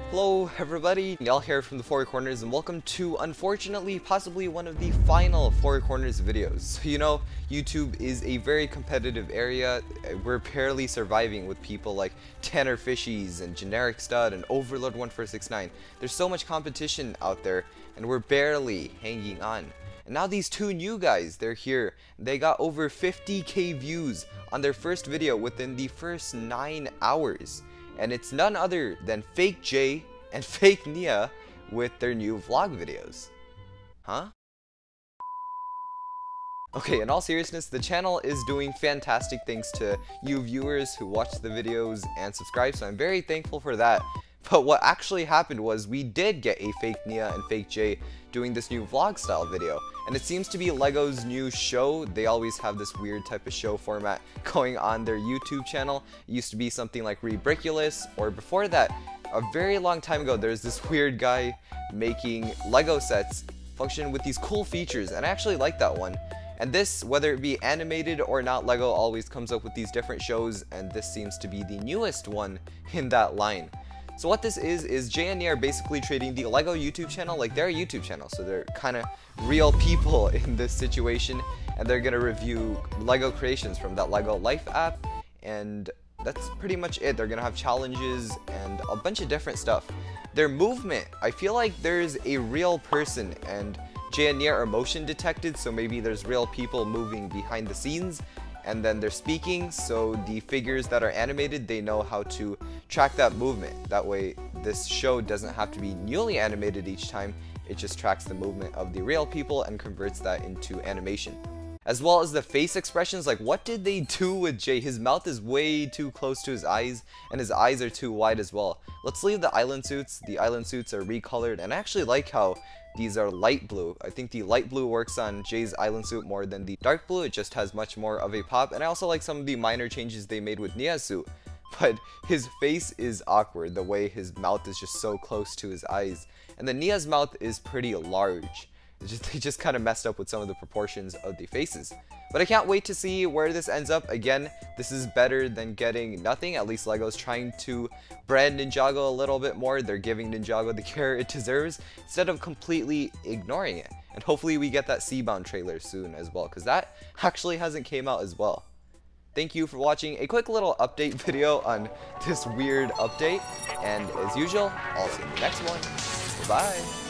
Hello everybody, y'all here from the Four Corners, and welcome to, unfortunately, possibly one of the final Four Corners videos. So, you know, YouTube is a very competitive area. We're barely surviving with people like Tanner Fishies and Generic Stud and Overlord 1469. There's so much competition out there, and we're barely hanging on. And now these two new guys, they're here. They got over 50k views on their first video within the first 9 hours. And it's none other than Fake Jay and Fake Nia with their new vlog videos. Huh? Okay, in all seriousness, the channel is doing fantastic things to you viewers who watch the videos and subscribe, so I'm very thankful for that. But what actually happened was we did get a Fake Nia and Fake Jay doing this new vlog style video. And it seems to be LEGO's new show. They always have this weird type of show format going on their YouTube channel. It used to be something like Ridiculous, or before that, a very long time ago, there's this weird guy making LEGO sets function with these cool features, and I actually like that one. And this, whether it be animated or not, LEGO always comes up with these different shows, and this seems to be the newest one in that line. So what this is Jay and Nia are basically treating the LEGO YouTube channel like their YouTube channel. So they're kind of real people in this situation, and they're going to review LEGO creations from that LEGO Life app, and that's pretty much it. They're going to have challenges and a bunch of different stuff. Their movement, I feel like there's a real person, and Jay and Nia are motion detected, so maybe there's real people moving behind the scenes. And then they're speaking, so the figures that are animated, they know how to track that movement. That way this show doesn't have to be newly animated each time, it just tracks the movement of the real people and converts that into animation. As well as the face expressions, like what did they do with Jay? His mouth is way too close to his eyes, and his eyes are too wide as well. Let's leave the island suits. The island suits are recolored, and I actually like how these are light blue. I think the light blue works on Jay's island suit more than the dark blue. It just has much more of a pop, and I also like some of the minor changes they made with Nia's suit. But his face is awkward, the way his mouth is just so close to his eyes. And then Nia's mouth is pretty large. They just kind of messed up with some of the proportions of the faces. But I can't wait to see where this ends up. Again, this is better than getting nothing. At least LEGO's trying to brand Ninjago a little bit more. They're giving Ninjago the care it deserves instead of completely ignoring it. And hopefully we get that Seabound trailer soon as well, because that actually hasn't came out as well. Thank you for watching a quick little update video on this weird update. And as usual, I'll see you in the next one. Bye-bye.